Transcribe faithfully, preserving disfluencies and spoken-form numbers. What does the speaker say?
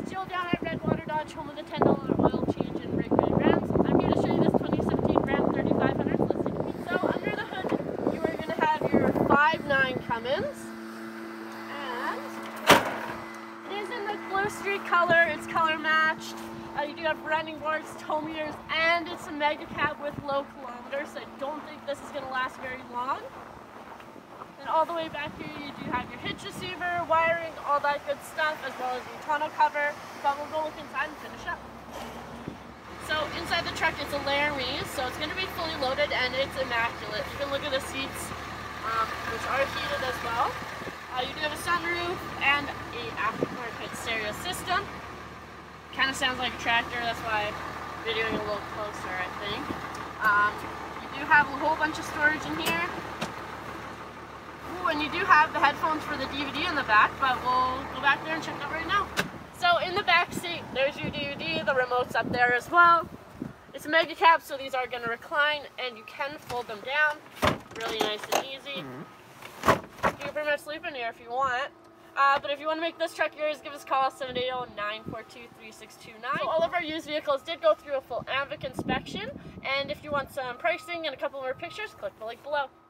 Jill down at Redwater Dodge, home of the ten dollar oil change and brake ready Rams. I'm here to show you this twenty seventeen Ram thirty-five hundred listed. So under the hood, you are going to have your five point nine Cummins, and it is in the blue streak color. It's color matched. Uh, you do have running boards, tow meters, and it's a Mega Cab with low kilometers. So I don't think this is going to last very long. And all the way back here, you do have your hitch receiver, wiring, all that good stuff, as well as your tonneau cover. But we'll go look inside and finish up. So inside the truck, it's a Laramie, so it's going to be fully loaded and it's immaculate. You can look at the seats, um, which are heated as well. Uh, you do have a sunroof and a aftermarket stereo system. Kind of sounds like a tractor, that's why I'm videoing a little closer, I think. Um, you do have a whole bunch of storage in here. And you do have the headphones for the D V D in the back, but we'll go back there and check it out right now. So in the back seat, there's your D V D, the remote's up there as well. It's a Mega Cab, so these are going to recline, and you can fold them down. Really nice and easy. Mm-hmm. You can pretty much sleep in here if you want. Uh, but if you want to make this truck yours, give us a call, seven eight zero, nine four two, three six two nine. So all of our used vehicles did go through a full A M V I C inspection, and if you want some pricing and a couple more pictures, click the link below.